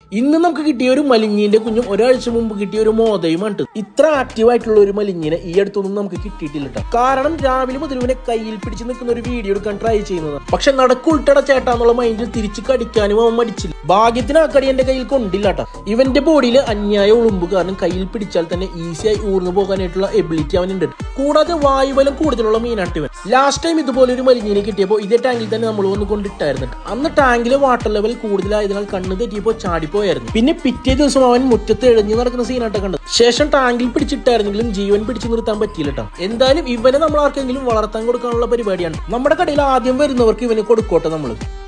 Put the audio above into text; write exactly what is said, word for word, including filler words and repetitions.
ഇന്ന് നമുക്ക് കിട്ടിയ ഒരു മലിഞ്ഞിന്റെ കുഞ്ഞും ഒരാഴ്ച മുമ്പ് കിട്ടിയ ഒരു മോതയുമാണ്. ഇത്ര ആക്റ്റീവ് ആയിട്ടുള്ള ഒരു മലിഞ്ഞിനെ ഈ അടുത്തൊന്നും നമുക്ക് കിട്ടിയിട്ടില്ല. കാരണം രാവിലെ മുതൽ ഇവനെ കയ്യിൽ പിടിച്ച് നിൽക്കുന്ന ഒരു വീഡിയോ എടുക്കാൻ ട്രൈ ചെയ്യുന്നത്. പക്ഷെ നടക്കുൾട്ടട ചേട്ടാന്നുള്ള മൈൻഡിൽ തിരിച്ച് കടിക്കാനും അവൻ മടിച്ചില്ല. ഭാഗ്യത്തിന് ആ കടി എന്റെ കയ്യിൽ കൊണ്ടില്ല കേട്ടോ. ഇവന്റെ ബോഡിയിൽ അന്യായ ഉളുമ്പ് കാരണം കയ്യിൽ പിടിച്ചാൽ തന്നെ ഈസിയായി ഊർന്നു പോകാനായിട്ടുള്ള എബിലിറ്റി അവനുണ്ട്. കൂടാതെ വായുബലം കൂടുതലുള്ള മീനാട്ട് ഇവൻ. ലാസ്റ്റ് ടൈം ഇതുപോലെ ഒരു മലിഞ്ഞിനെ കിട്ടിയപ്പോൾ ഇതേ ടാങ്കിൽ തന്നെ നമ്മൾ വന്ന് കൊണ്ടിട്ടായിരുന്നു. അന്ന് ടാങ്കിലെ വാട്ടർ ലെവൽ കൂടുതലായതിനാൽ കണ്ണ് തെറ്റിയപ്പോൾ ചാടിപ്പോയായിരുന്നു. പിന്നെ പിറ്റേ ദിവസം അവൻ മുറ്റത്ത് എഴഞ്ഞു നടക്കുന്ന സീനായിട്ട് കണ്ടത്. ശേഷം ടാങ്കിൽ പിടിച്ചിട്ടായിരുന്നെങ്കിലും ജീവൻ പിടിച്ചു നിർത്താൻ പറ്റിയില്ല കേട്ടോ. എന്തായാലും ഇവനെ നമ്മൾ ആർക്കെങ്കിലും വളർത്താൻ കൊടുക്കാനുള്ള പരിപാടിയാണ്. നമ്മുടെ കടയിൽ ആദ്യം വരുന്നവർക്ക് ഇവനെ കൊടുക്കോട്ടെ നമ്മള്.